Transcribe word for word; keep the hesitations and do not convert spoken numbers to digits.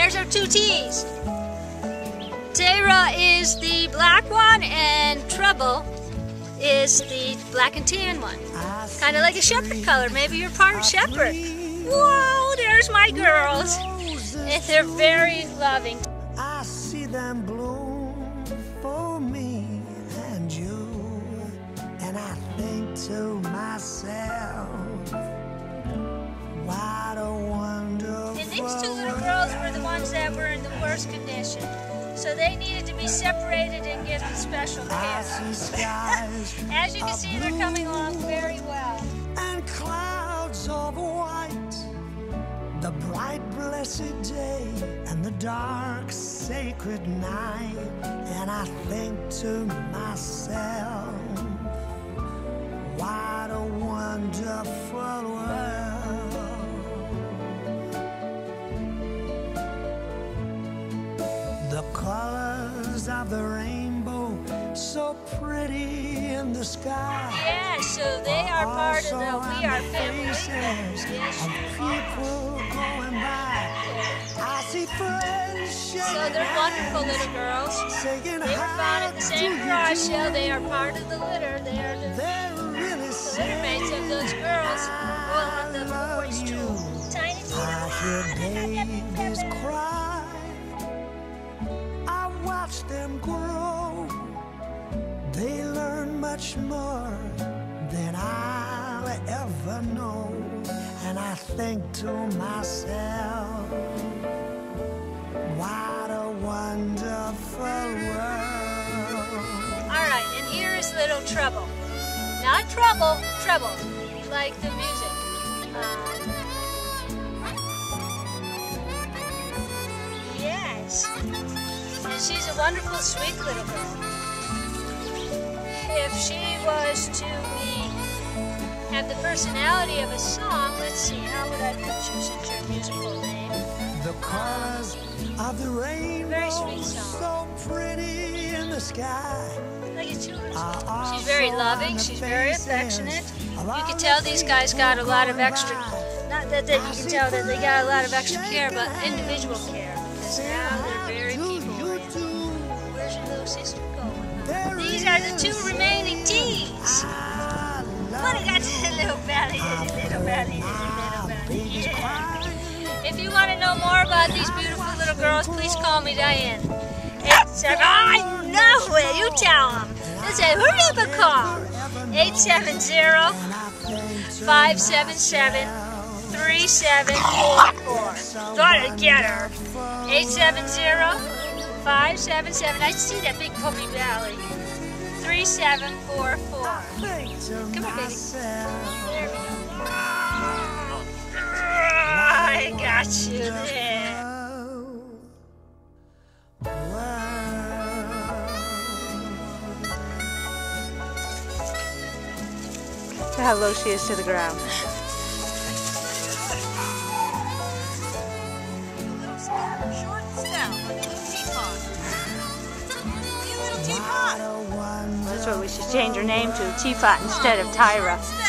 there's our two T's. Tyra is the black one, and Trouble is the black and tan one. Kind of like a shepherd color. Maybe you're part of shepherd. Whoa, there's my girls. And they're very loving. I see them bloom for me and you, and I think to myself, what a wonderful. And these two little girls were the ones that were in the worst condition. So they needed to be separated and given special care. As you can see, they're coming along very well. And clouds of white, the bright blessed day and the dark sacred night. And I think to myself, what a wonderful world. The colors of the rainbow, so pretty in the sky. Yeah, so they are part of the We Are family. Yes. Of people going by. I see friends shaking So they're wonderful little girls. They were found at the same garage sale. They are part of the litter. They are the, really the litter mates of those girls. Well, on the boys too. Tiny I hear babies cry. I watch them grow. They learn much more than I'll ever know. And I think to myself, what a wonderful world. All right, and here is Little Trouble. Not Trouble, Treble, like the music. Um, yes. And she's a wonderful, sweet little girl. If she was to be, have the personality of a song, let's see, how would I put you since your musical name? The colors of the rainbow, very sweet song. So pretty in the sky. Like a children's song. She's very loving, she's very affectionate. You can tell these guys got a lot of extra, not that, that you can tell that they got a lot of extra care, but individual care. Because now they're very people-oriented. Where's your little sister going? These are the two remaining T's. What I got the little belly, little belly, little belly. Yeah. If you want to know more about these beautiful little girls, please call me Diane. Eight seven. Oh, I know it. You tell them. They say, hurry up and call. Eight seven zero five seven seven three seven four four. Gotta get her. Eight seven zero five seven seven. I see that big puppy belly. Three seven four four. Come on, baby. There we go. I got you there. Look how low she is to the ground. Short snout, like a little teapot. You little teapot. That's what we should change her name to, Teapot instead of Tyra.